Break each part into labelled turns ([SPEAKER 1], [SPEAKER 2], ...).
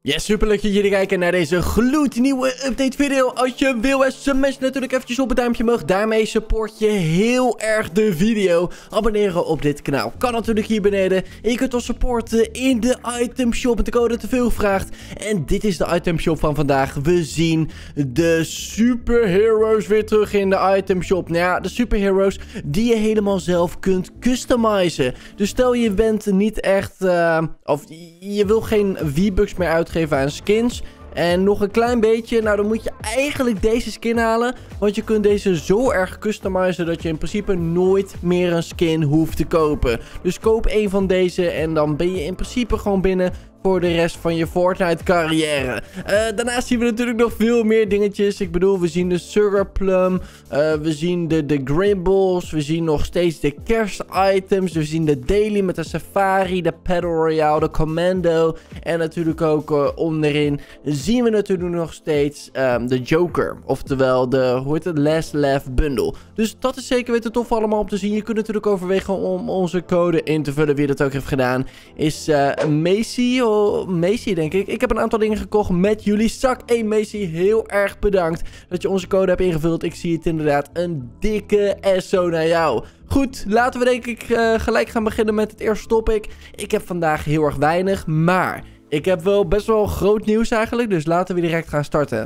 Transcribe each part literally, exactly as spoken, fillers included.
[SPEAKER 1] Ja, super leuk dat jullie kijken naar deze gloednieuwe update video. Als je wil, smash natuurlijk eventjes op het duimpje omhoog. Daarmee support je heel erg de video. Abonneren op dit kanaal kan natuurlijk hier beneden. En je kunt ons supporten in de item shop met de code te veel vraagt. En dit is de item shop van vandaag. We zien de superheroes weer terug in de item shop. Nou ja, de superheroes die je helemaal zelf kunt customizen. Dus stel je bent niet echt, uh, of je wil geen V-Bucks meer uitgeven aan skins en nog een klein beetje, nou dan moet je eigenlijk deze skin halen, want je kunt deze zo erg customizen dat je in principe nooit meer een skin hoeft te kopen. Dus koop een van deze en dan ben je in principe gewoon binnen voor de rest van je Fortnite carrière. Uh, daarnaast zien we natuurlijk nog veel meer dingetjes. Ik bedoel, we zien de Sugar Plum. Uh, we zien de, de Grimbles. We zien nog steeds de kerst-items. We zien de Daily met de Safari, de Battle Royale, de Commando. En natuurlijk ook uh, onderin zien we natuurlijk nog steeds um, de Joker. Oftewel de, hoe heet het, Last Laugh Bundle. Dus dat is zeker weten tof allemaal om te zien. Je kunt natuurlijk overwegen om onze code in te vullen. Wie dat ook heeft gedaan is uh, Macy. Macy, denk ik. Ik heb een aantal dingen gekocht met jullie zak. Hey Macy, heel erg bedankt dat je onze code hebt ingevuld. Ik zie het inderdaad. Een dikke S O naar jou. Goed, laten we denk ik uh, gelijk gaan beginnen met het eerste topic. Ik heb vandaag heel erg weinig, maar ik heb wel best wel groot nieuws eigenlijk. Dus laten we direct gaan starten.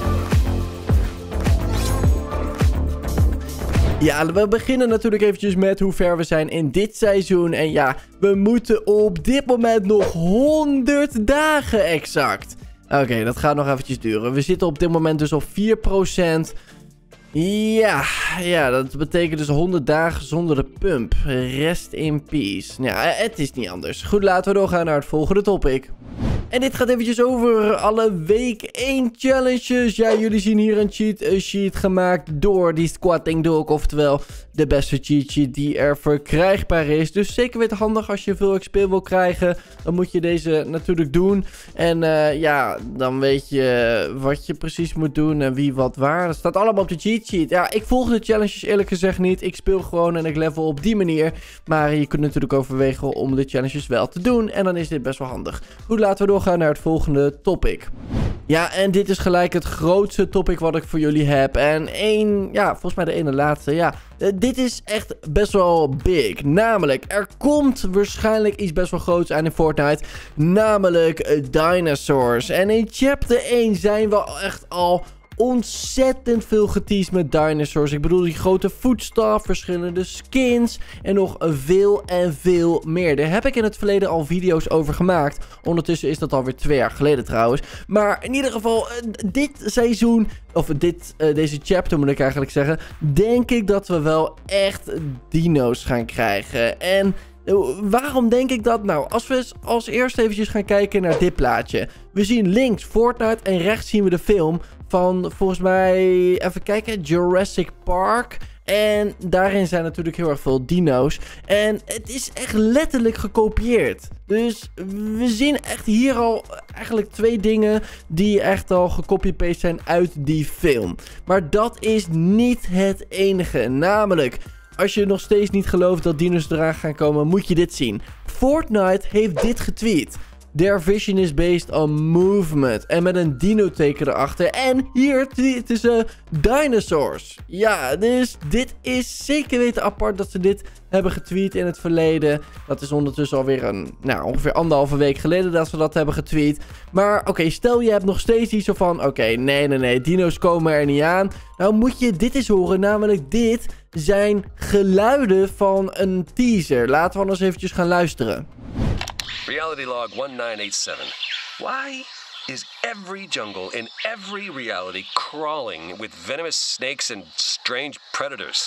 [SPEAKER 1] Ja, we beginnen natuurlijk eventjes met hoe ver we zijn in dit seizoen. En ja, we moeten op dit moment nog honderd dagen exact. Oké, okay, dat gaat nog eventjes duren. We zitten op dit moment dus op vier procent. Ja, ja, dat betekent dus honderd dagen zonder de pump. Rest in peace. Ja, het is niet anders. Goed, laten we doorgaan naar het volgende topic. En dit gaat eventjes over alle week één challenges. Ja, jullie zien hier een cheat sheet gemaakt door die Squatting Dog. Oftewel de beste cheat sheet die er verkrijgbaar is. Dus zeker weten handig als je veel X P wil krijgen. Dan moet je deze natuurlijk doen. En uh, ja, dan weet je wat je precies moet doen en wie wat waar. Dat staat allemaal op de cheat sheet. Ja, ik volg de challenges eerlijk gezegd niet. Ik speel gewoon en ik level op die manier. Maar je kunt natuurlijk overwegen om de challenges wel te doen. En dan is dit best wel handig. Goed, laten we doorgaan naar het volgende topic. Ja, en dit is gelijk het grootste topic wat ik voor jullie heb. En één, ja, volgens mij de ene laatste, ja. Uh, dit is echt best wel big. Namelijk, er komt waarschijnlijk iets best wel groots aan in Fortnite. Namelijk uh, dinosaurs. En in chapter één zijn we echt al ontzettend veel geteased met dinosaurs. Ik bedoel die grote voetstaf, verschillende skins en nog veel en veel meer. Daar heb ik in het verleden al video's over gemaakt. Ondertussen is dat alweer twee jaar geleden trouwens. Maar in ieder geval, dit seizoen, of dit, uh, deze chapter moet ik eigenlijk zeggen, denk ik dat we wel echt dino's gaan krijgen. En waarom denk ik dat? Nou, als we als eerst eventjes gaan kijken naar dit plaatje. We zien links Fortnite en rechts zien we de film van, volgens mij, even kijken, Jurassic Park. En daarin zijn natuurlijk heel erg veel dino's. En het is echt letterlijk gekopieerd. Dus we zien echt hier al eigenlijk twee dingen die echt al gecopy-paste zijn uit die film. Maar dat is niet het enige. Namelijk, als je nog steeds niet gelooft dat dino's eraan gaan komen, moet je dit zien. Fortnite heeft dit getweet. Their vision is based on movement. En met een dino-teken erachter. En hier tweeten ze dinosaurs. Ja, dus dit is zeker weten apart dat ze dit hebben getweet in het verleden. Dat is ondertussen alweer een, nou, ongeveer anderhalve week geleden dat ze dat hebben getweet. Maar oké, okay, stel je hebt nog steeds iets van, oké, okay, nee, nee, nee, dino's komen er niet aan. Nou moet je dit eens horen, namelijk dit zijn geluiden van een teaser. Laten we anders eventjes gaan luisteren.
[SPEAKER 2] Reality log one nine eight seven. Why is every jungle in every reality crawling with venomous snakes and strange predators?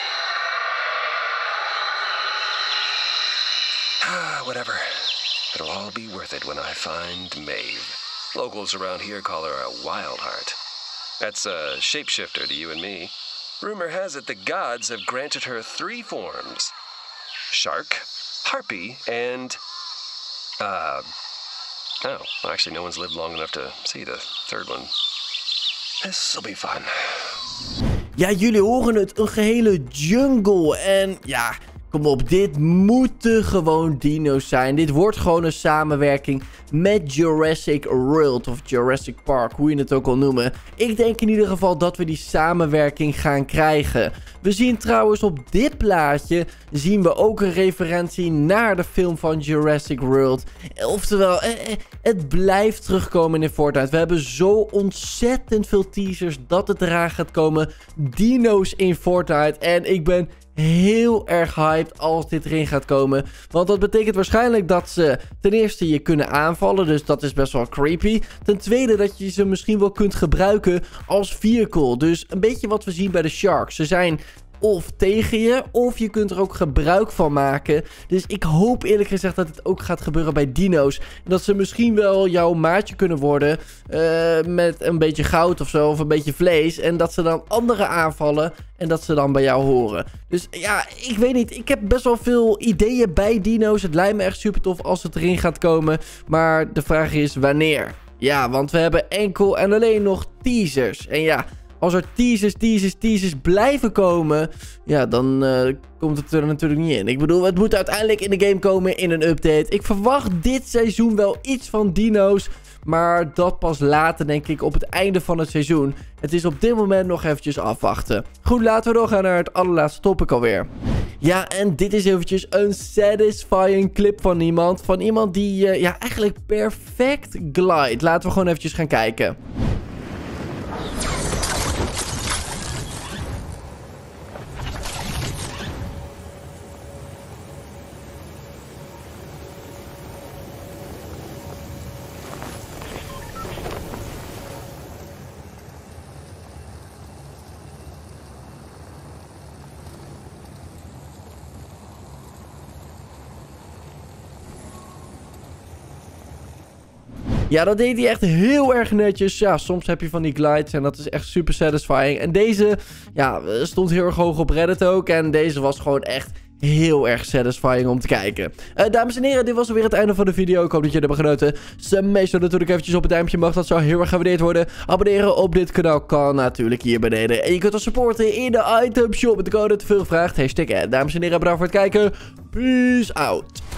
[SPEAKER 2] Whatever. It'll all be worth it when I find Maeve. Locals around here call her a wild heart. That's a shapeshifter to you and me. Rumor has it the gods have granted her three forms. Shark, harpy, and... Uh, oh, well, actually no one's lived long enough to see the third one. This'll be fun.
[SPEAKER 1] Ja, jullie horen het, een gehele jungle. En ja, Kom op, dit moeten gewoon dino's zijn. Dit wordt gewoon een samenwerking met Jurassic World of Jurassic Park, hoe je het ook al noemen. Ik denk in ieder geval dat we die samenwerking gaan krijgen. We zien trouwens op dit plaatje, zien we ook een referentie naar de film van Jurassic World. Oftewel, eh, eh, het blijft terugkomen in Fortnite. We hebben zo ontzettend veel teasers dat het eraan gaat komen. Dino's in Fortnite. En ik ben heel erg hyped als dit erin gaat komen. Want dat betekent waarschijnlijk dat ze ten eerste je kunnen aanvallen. Dus dat is best wel creepy. Ten tweede dat je ze misschien wel kunt gebruiken als vehicle. Dus een beetje wat we zien bij de Sharks. Ze zijn of tegen je, of je kunt er ook gebruik van maken. Dus ik hoop eerlijk gezegd dat het ook gaat gebeuren bij dino's. En dat ze misschien wel jouw maatje kunnen worden uh, met een beetje goud of zo, of een beetje vlees. En dat ze dan anderen aanvallen en dat ze dan bij jou horen. Dus ja, ik weet niet. Ik heb best wel veel ideeën bij dino's. Het lijkt me echt super tof als het erin gaat komen. Maar de vraag is wanneer? Ja, want we hebben enkel en alleen nog teasers. En ja, als er teasers, teasers, teasers blijven komen, ja, dan uh, komt het er natuurlijk niet in. Ik bedoel, het moet uiteindelijk in de game komen in een update. Ik verwacht dit seizoen wel iets van dino's, maar dat pas later, denk ik, op het einde van het seizoen. Het is op dit moment nog eventjes afwachten. Goed, laten we doorgaan naar het allerlaatste topic alweer. Ja, en dit is eventjes een satisfying clip van iemand. Van iemand die, uh, ja, eigenlijk perfect glide. Laten we gewoon eventjes gaan kijken. Ja, dat deed hij echt heel erg netjes. Ja, soms heb je van die glides en dat is echt super satisfying. En deze, ja, stond heel erg hoog op Reddit ook. En deze was gewoon echt heel erg satisfying om te kijken. Uh, dames en heren, dit was alweer het einde van de video. Ik hoop dat jullie hebben genoten. Smash dan natuurlijk eventjes op het duimpje omhoog. Dat zou heel erg gewaardeerd worden. Abonneren op dit kanaal kan natuurlijk hier beneden. En je kunt ons supporten in de item shop met de code te veel gevraagd. Hashtag ad. Dames en heren, bedankt voor het kijken. Peace out.